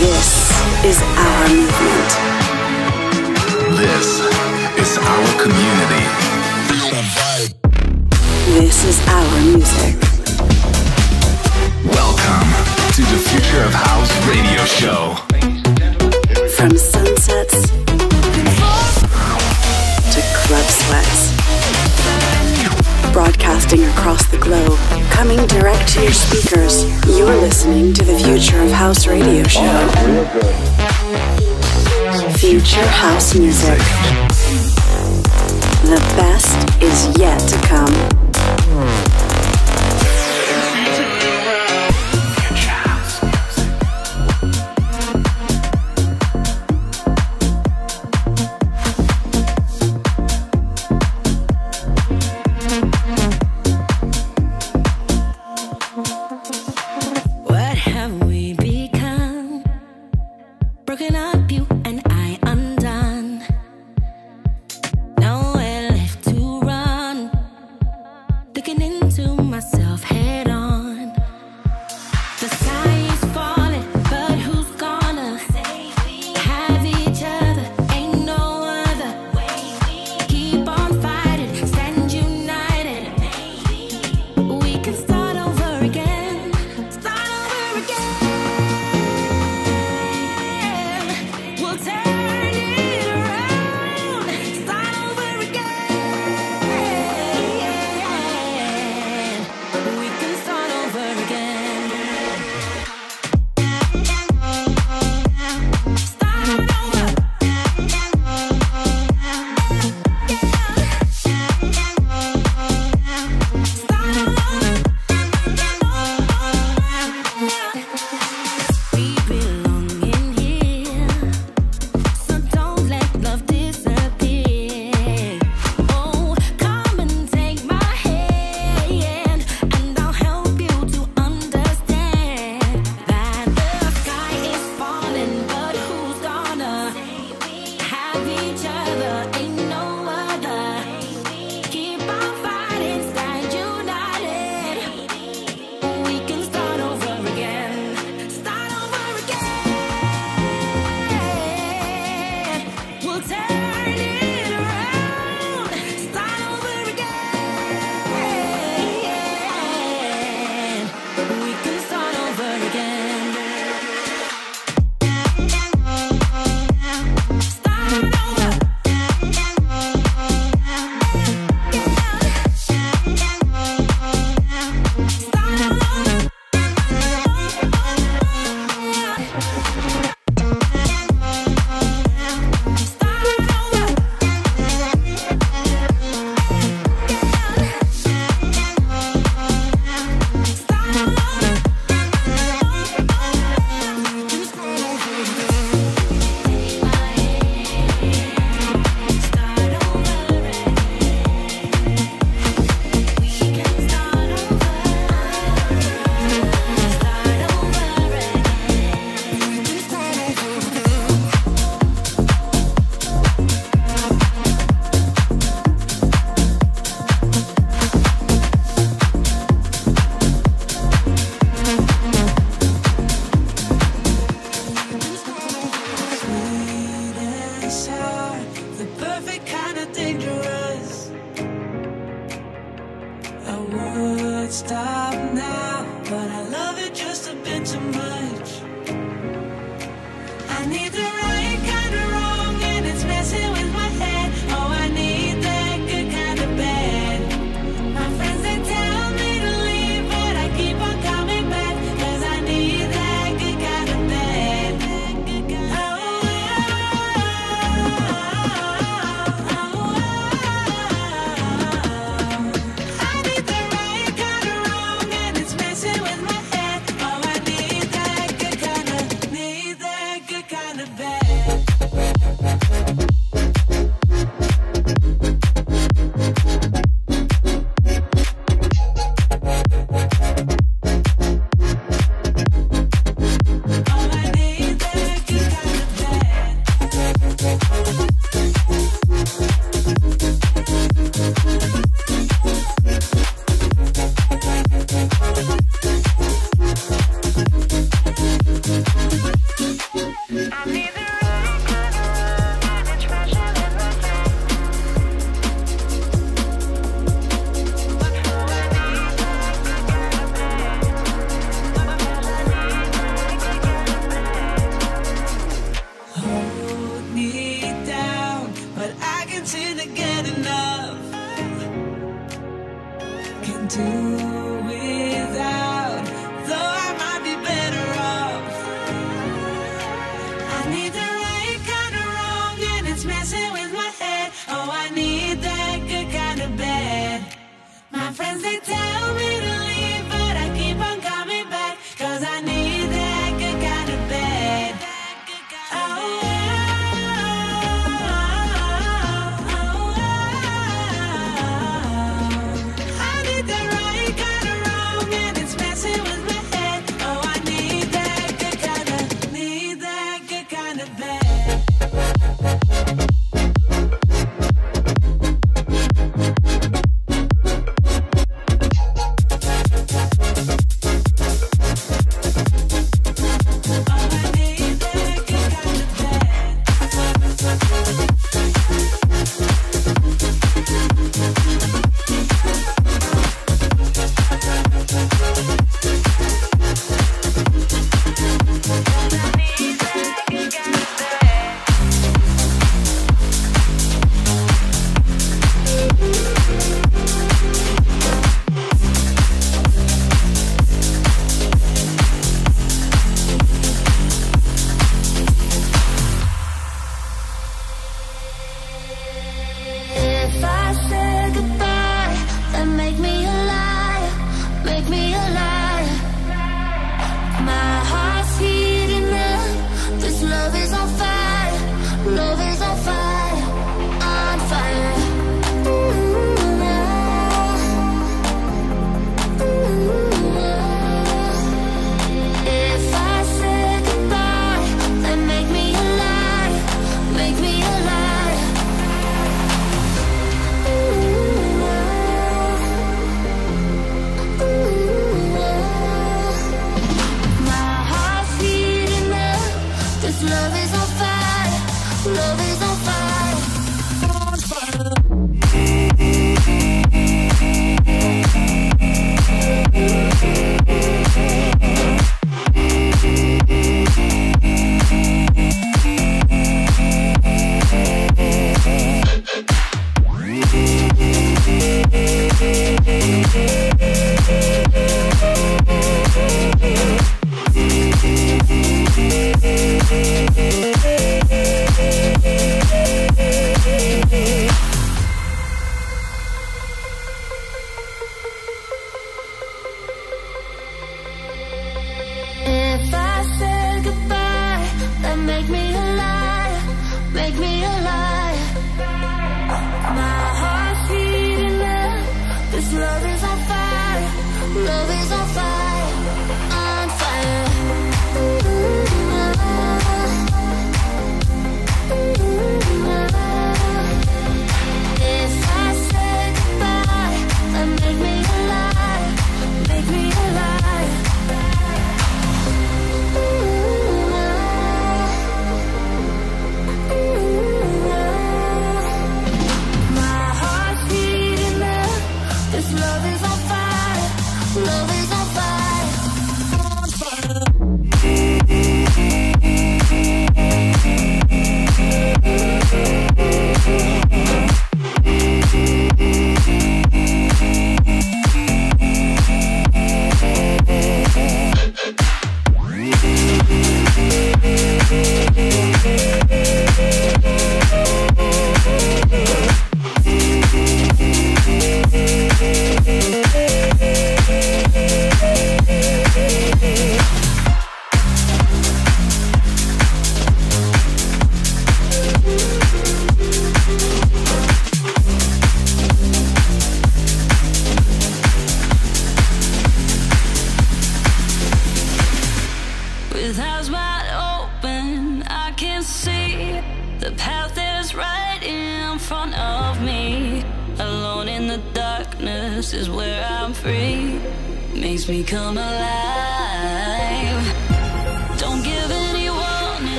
This is our movement. This is our community. This is our music. Welcome to the Future of House radio show. From sunsets to club sweats. Broadcasting across the globe, coming direct to your speakers, you're listening to the Future of House radio show. Future House Music. The best is yet to come. Kind of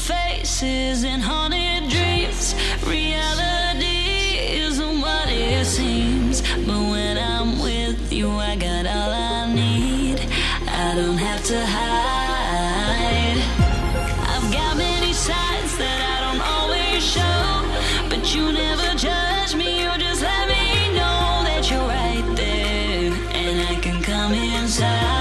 faces and haunted dreams. Reality isn't what it seems, but when I'm with you, I got all I need. I don't have to hide. I've got many sides that I don't always show, but you never judge me. You just let me know that you're right there, and I can come inside.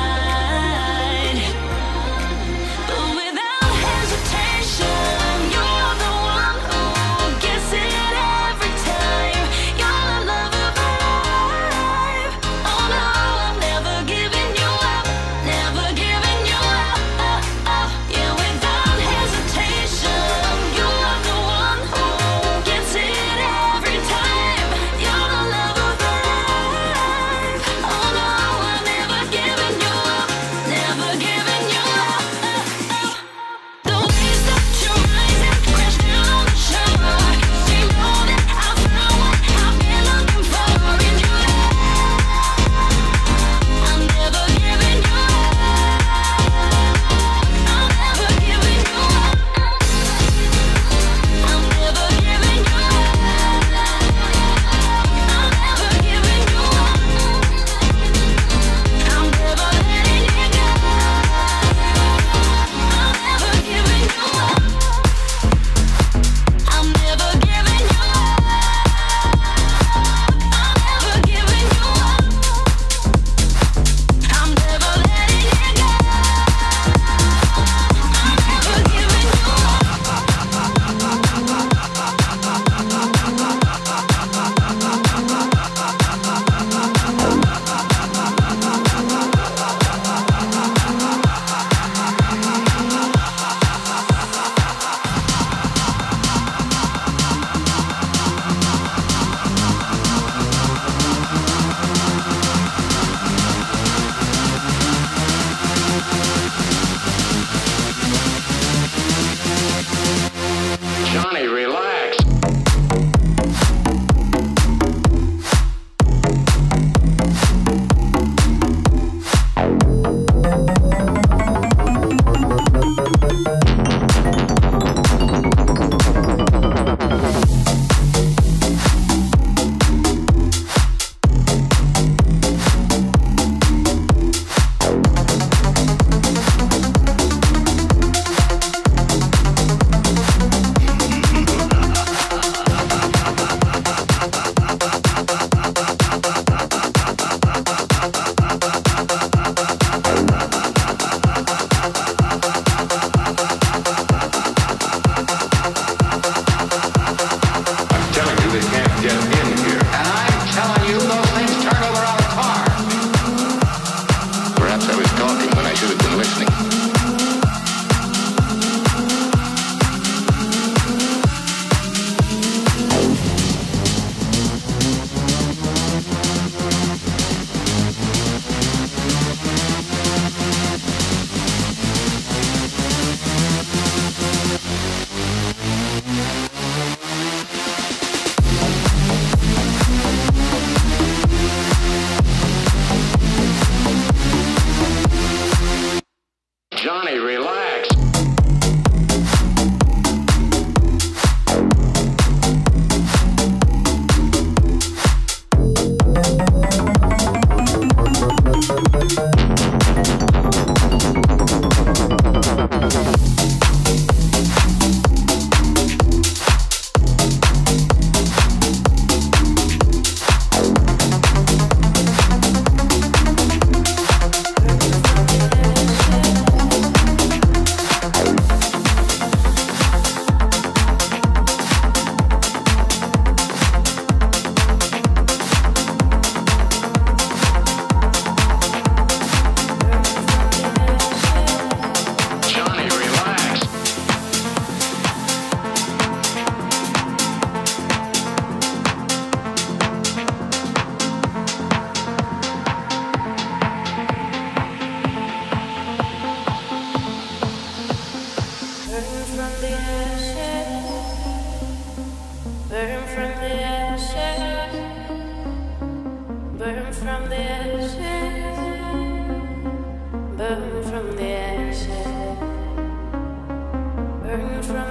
burn from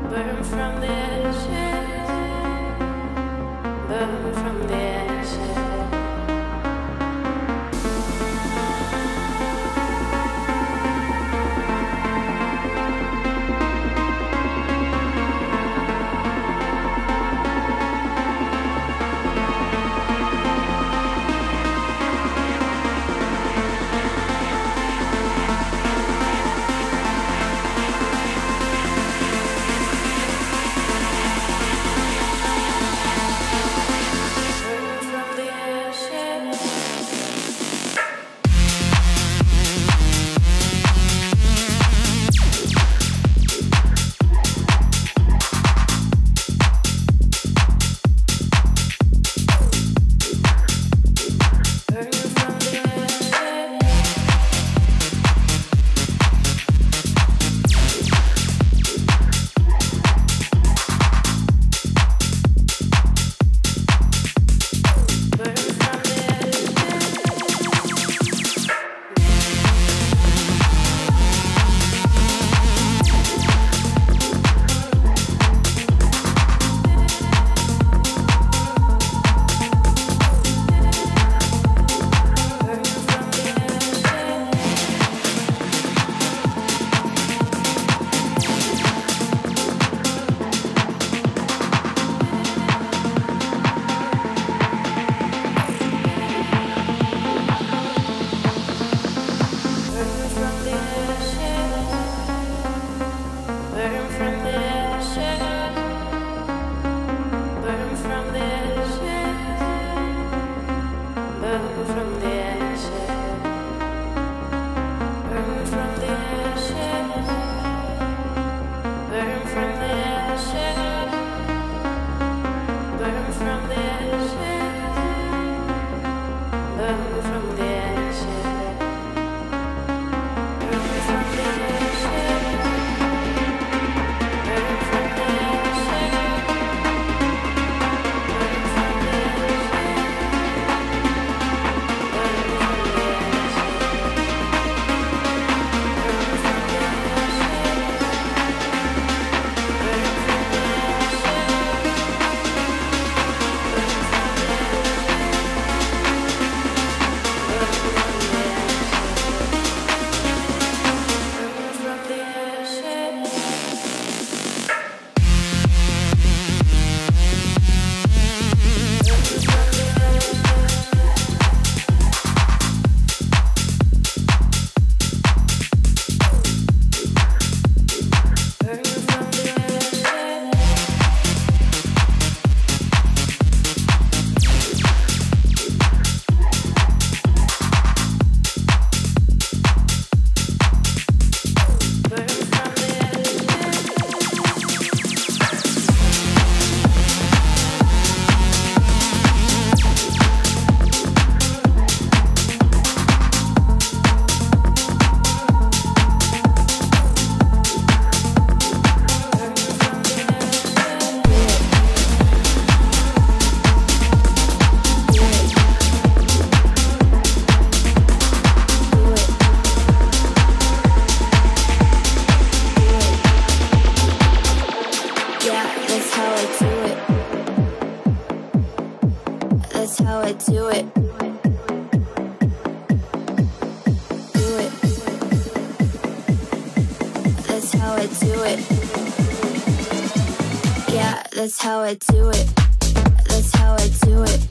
That's how I do it. That's how I do it.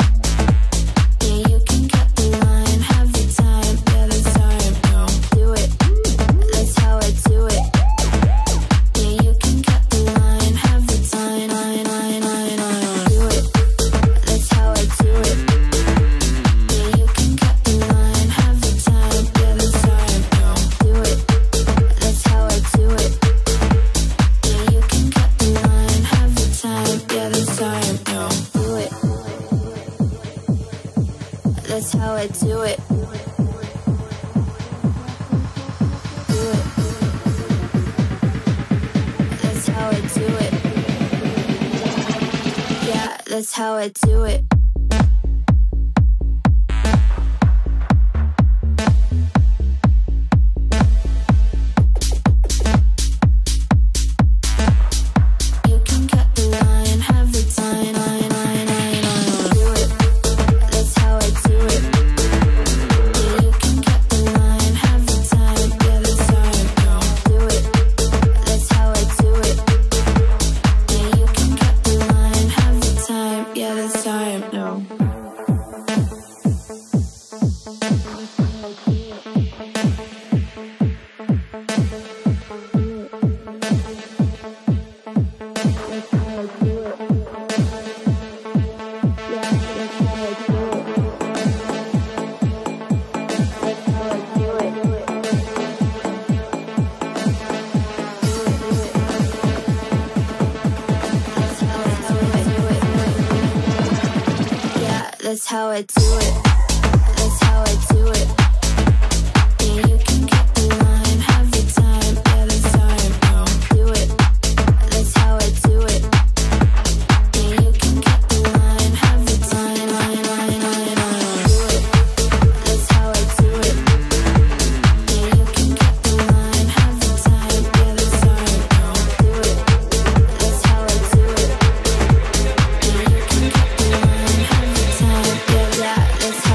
Yeah, you can cut the line, have the time. Yeah, that's how I do it. That's how I do it. Yeah, you can cut the line, have the time. Do it. That's how I do it. Yeah, you can cut the line, have the time. Yeah, that's how I do it. That's how I do it. Yeah, you can cut the line, have the time. Yeah, that's how I do it. That's how I do it. Do it. That's how I do it. Yeah, that's how I do it. that's how I do it. That's how I do it. Yeah, you can cut the line, have your time, yeah, that's how I know. Do it, that's how I do it. Yeah, you can cut the line, have your time, do it, that's how I do it. Yeah, you can cut the line, have your time, yeah, that's how I know. Do it, that's how I do it. Yeah, you can cut the line, have your time, yeah, that's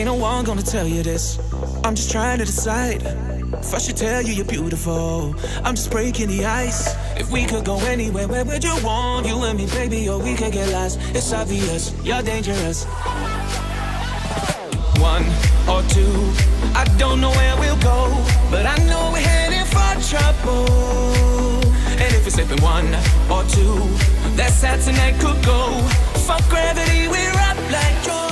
no one gonna tell you this. I'm just trying to decide if I should tell you you're beautiful. I'm just breaking the ice. If we could go anywhere, where would you want? You and me, baby, or we could get lost. It's obvious, you're dangerous. One or two, I don't know where we'll go, but I know we're heading for trouble. And if it's sipping one or two, that's how tonight could go. Fuck gravity, we're up like drones.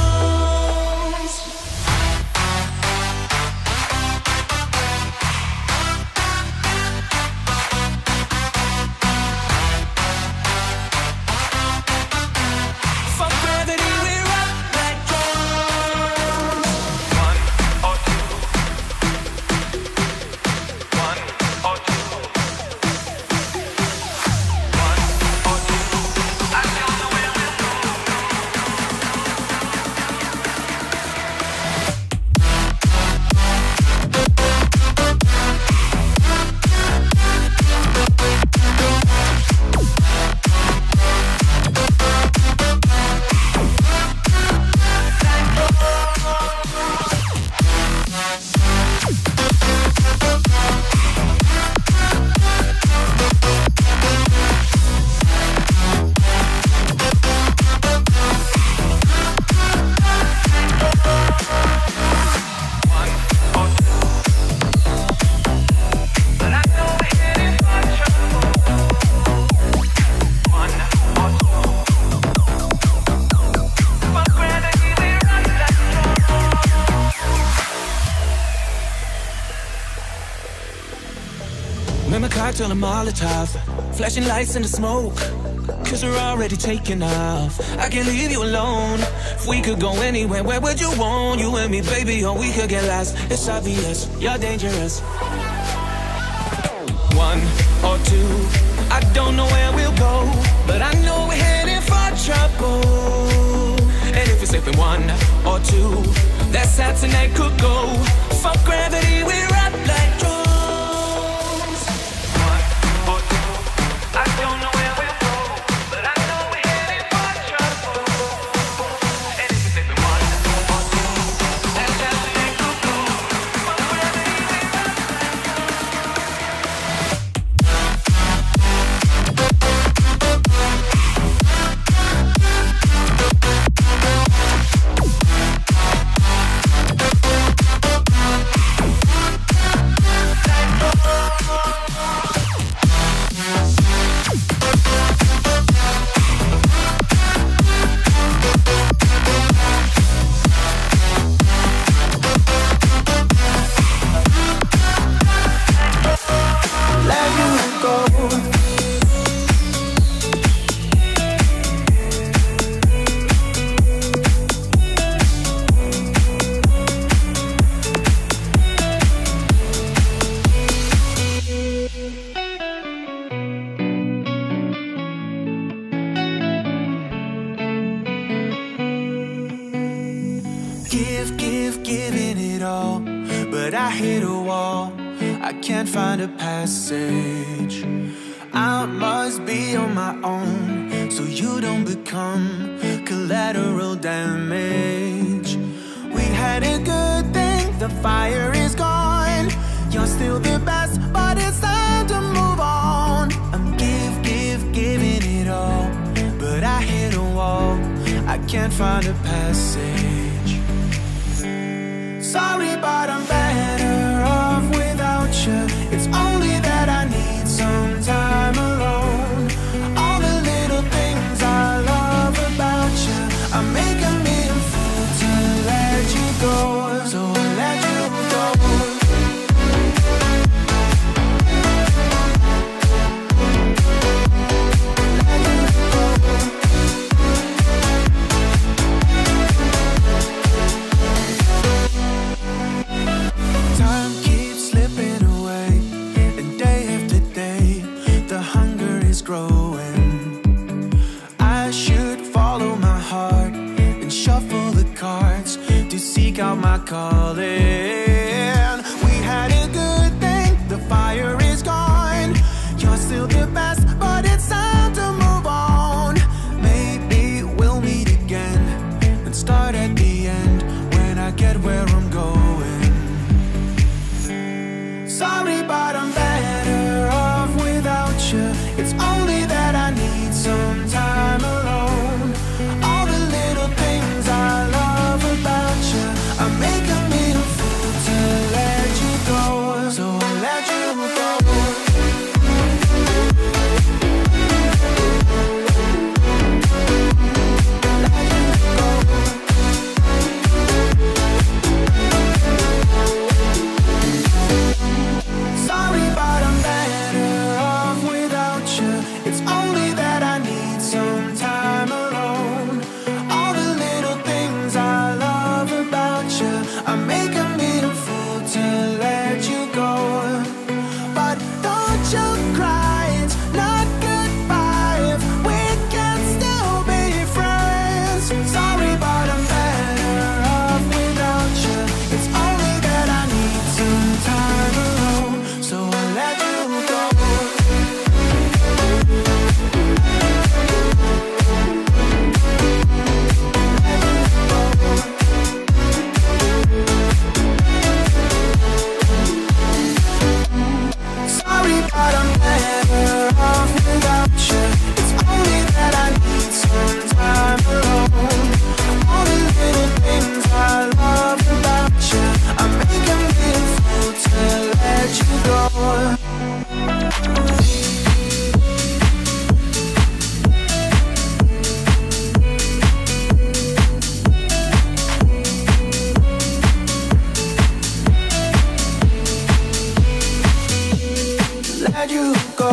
Cocktail and Molotov, flashing lights in the smoke, cause we're already taking off. I can't leave you alone. If we could go anywhere, where would you want? You and me, baby, or we could get lost. It's obvious, you're dangerous. One or two, I don't know where we'll go, but I know we're heading for trouble. And if it's sipping one or two, that's how tonight could go. Fuck gravity, we're up like drones. I don't know where we'll go, but I know we're heading for trouble. And if it's sipping one or two, that's how tonight could go. Fuck gravity, we're up giving it all, but I hit a wall. I can't find a passage. I must be on my own, so you don't become collateral damage. We had a good thing, the fire is gone. You're still the best, but it's time to move on. I'm giving it all, but I hit a wall. I can't find a passage. Sorry, but I'm better off without you. It's only that I need some time alone. All the little things I love about you, I'm making me a fool to let you go. So I'll let you go. Out my calling. We had a good thing, the fire is gone. You're still the best, but it's time to move on. Maybe we'll meet again and start at the end when I get where where I'm going. Sorry, but I'm better off without you. It's only that I need some time alone. All the little things I love about you are making me a fool to let you go. So I'll let you go. Sorry, but I'm better off without you. It's only that I need some time alone. All the little things I love about you are making me a fool to let you go. But don't you cry, it's not goodbye if we can still be friends. Sorry, but I'm better off without you. It's only that I need some time alone. So I'll let you go. Sorry, but I'm better off without you. It's only that I need some time alone. All the little things I love about you are making me a fool to let you go. Let you go.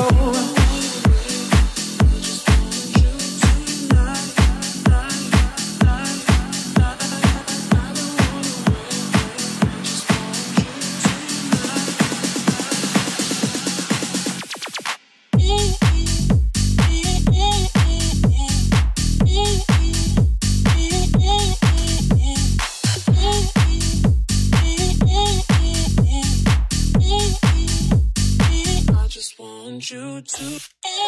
I just want you to.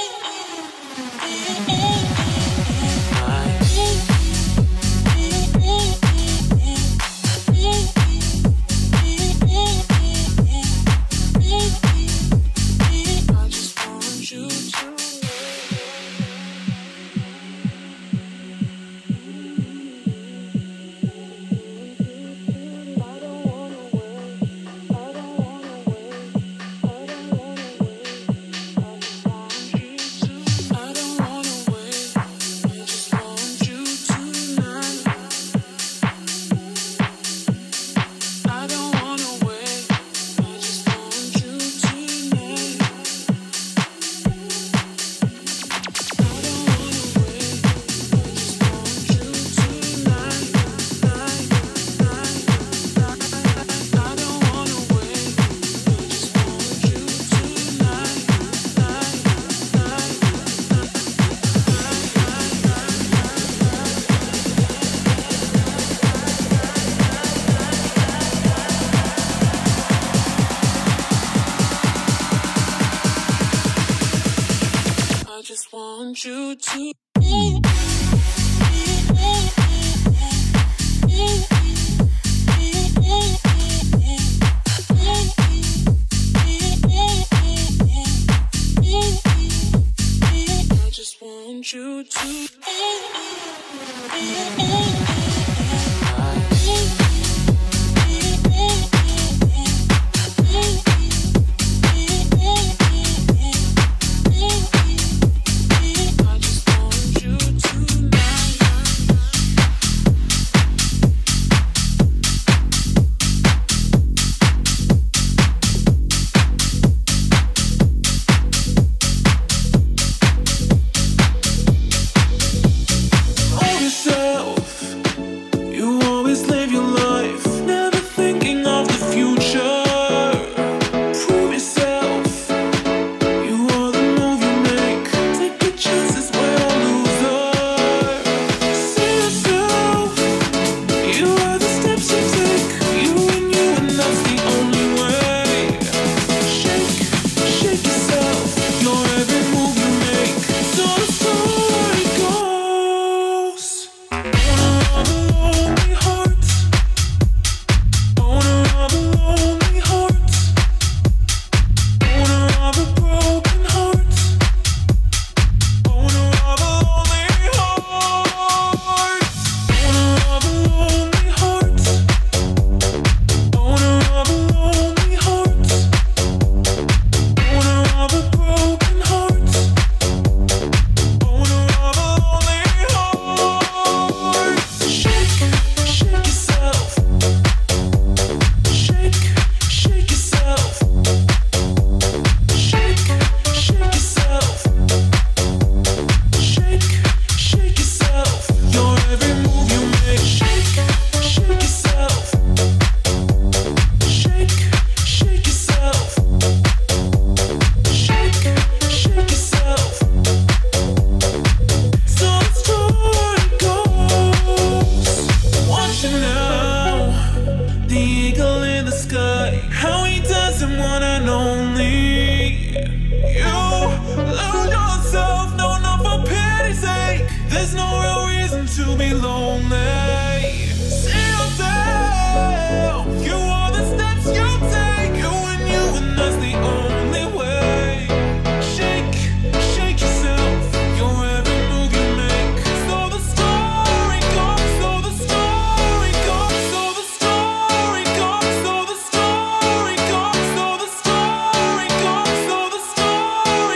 I just want you to. I just want you to. I just want you to. the eagle in the sky, how he doesn't want an only. You lose yourself, no, not for pity's sake. There's no real reason to be lonely. See yourself, you are the steps you take. You and that's the only way. Shake, shake yourself, your every move you make. So the story goes, so the story goes, so the story goes, so the story goes, so the story goes, so the story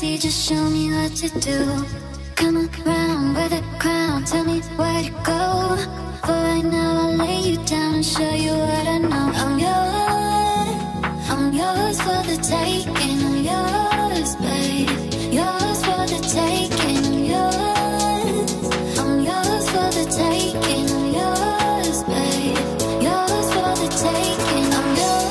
fantasy, just show me what to do. Come around with a crown, tell me where to go. For right now I'll lay you down and show you what I know. I'm yours for the taking. I'm yours, babe. Yours for the taking. I'm yours for the taking. I'm yours, babe. Yours for the taking. I'm yours.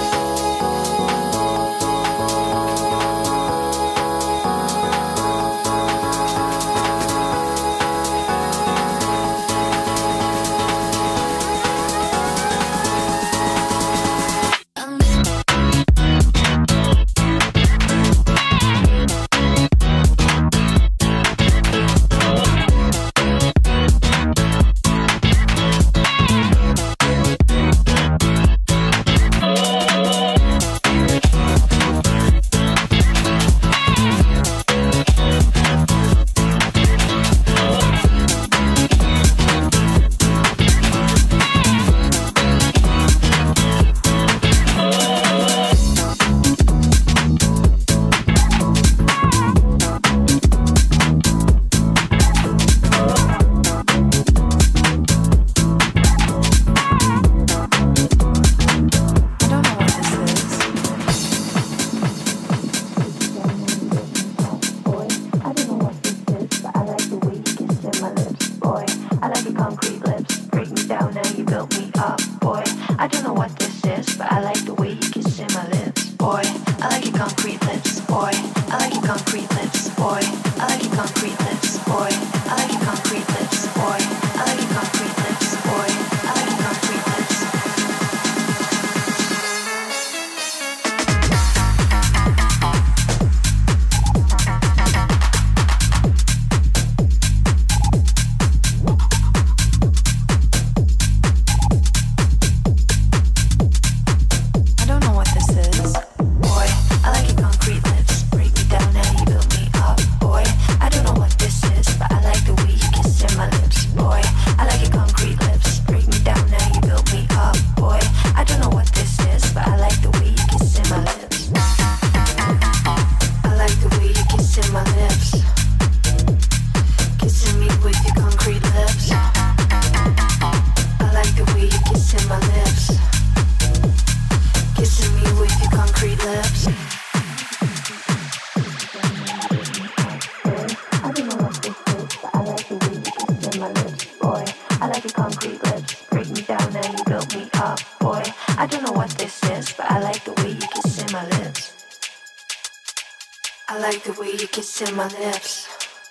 Kissing my lips,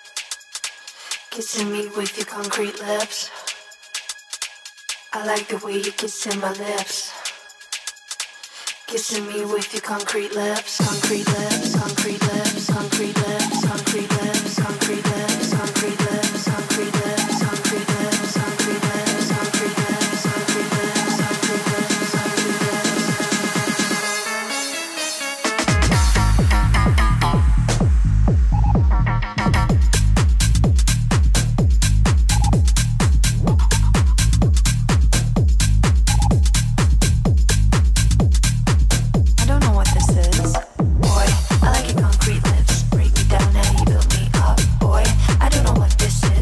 kissing me with your concrete lips. I like the way you kissing my lips, kissing me with your concrete lips, concrete lips, concrete lips, concrete lips, concrete lips, concrete lips, concrete lips, concrete lips, concrete lips, concrete lips, concrete lips, concrete lips, concrete lips, concrete Boy, I like your concrete lips. Break me down and you build me up. Boy, I don't know what this is.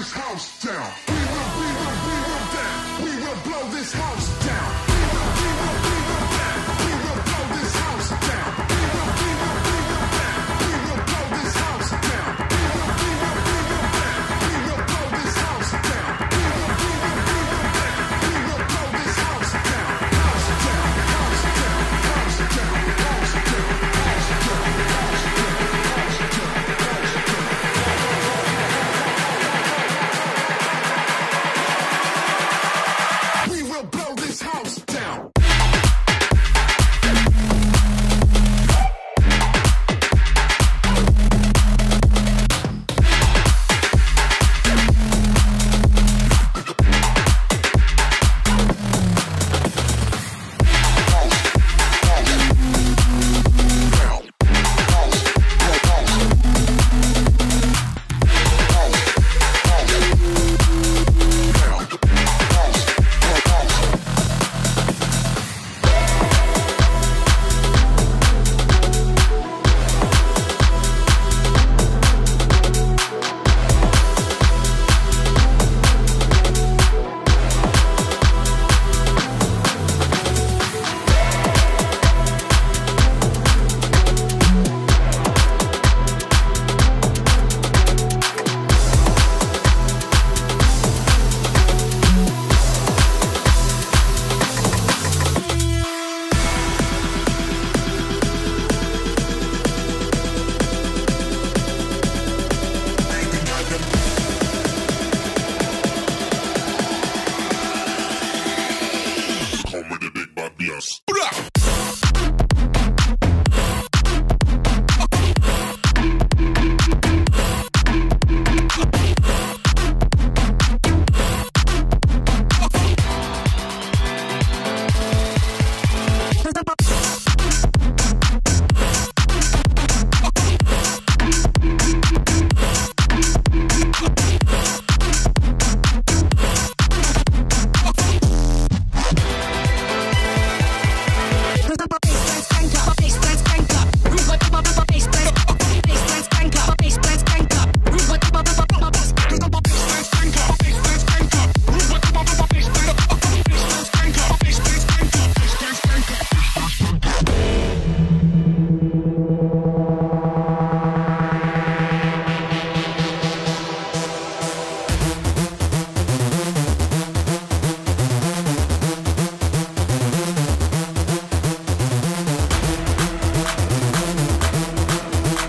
this house down. We will blow this house down. We will blow this house down. We will blow this house down. We will blow this house down. We will blow this house down. House down, house down, house down, house down, house down, house down. We will blow this house down.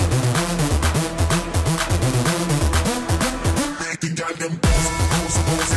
Them